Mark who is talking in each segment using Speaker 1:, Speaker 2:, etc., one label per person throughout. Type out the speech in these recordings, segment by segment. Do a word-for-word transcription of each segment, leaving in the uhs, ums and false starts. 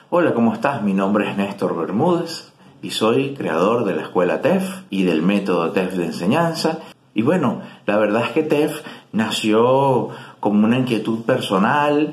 Speaker 1: Hola, ¿cómo estás? Mi nombre es Néstor Bermúdez y soy creador de la escuela T E F y del método T E F de enseñanza. Y bueno, la verdad es que T E F nació como una inquietud personal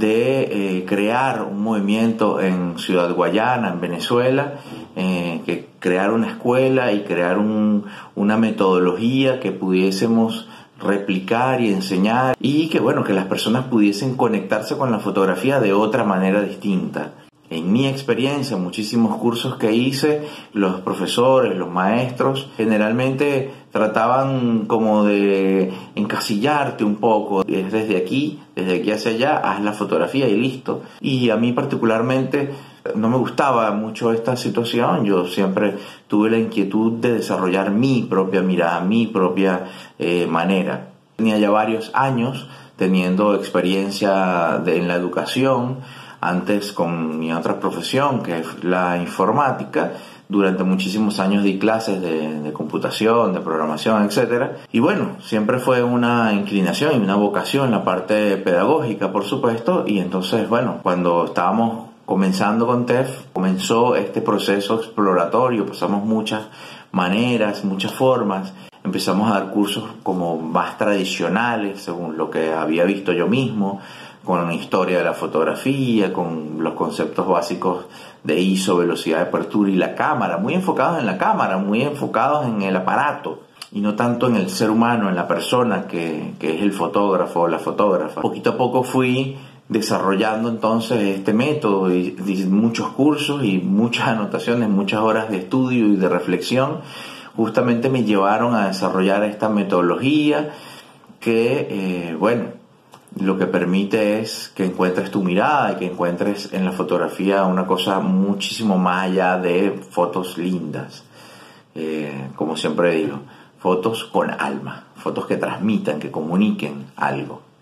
Speaker 1: de eh, crear un movimiento en Ciudad Guayana, en Venezuela, eh, que crear una escuela y crear un, una metodología que pudiésemos replicar y enseñar, y que bueno, que las personas pudiesen conectarse con la fotografía de otra manera distinta. En mi experiencia, muchísimos cursos que hice, los profesores, los maestros, generalmente trataban como de encasillarte un poco. Es desde aquí, desde aquí hacia allá, haz la fotografía y listo. Y a mí particularmente no me gustaba mucho esta situación. Yo siempre tuve la inquietud de desarrollar mi propia mirada, mi propia eh, manera. Tenía ya varios años teniendo experiencia de, en la educación, antes con mi otra profesión, que es la informática. Durante muchísimos años di clases de, de computación, de programación, etcétera. Y bueno, siempre fue una inclinación y una vocación la parte pedagógica, por supuesto. Y entonces, bueno, cuando estábamos comenzando con T E F, comenzó este proceso exploratorio. Pasamos muchas maneras, muchas formas. Empezamos a dar cursos como más tradicionales, según lo que había visto yo mismo, con una historia de la fotografía, con los conceptos básicos de I S O, velocidad de apertura y la cámara, muy enfocados en la cámara, muy enfocados en el aparato y no tanto en el ser humano, en la persona que, que es el fotógrafo o la fotógrafa. Poquito a poco fui desarrollando entonces este método y, y muchos cursos y muchas anotaciones, muchas horas de estudio y de reflexión justamente me llevaron a desarrollar esta metodología que, eh, bueno, lo que permite es que encuentres tu mirada y que encuentres en la fotografía una cosa muchísimo más allá de fotos lindas. Eh, como siempre digo, fotos con alma, fotos que transmitan, que comuniquen algo.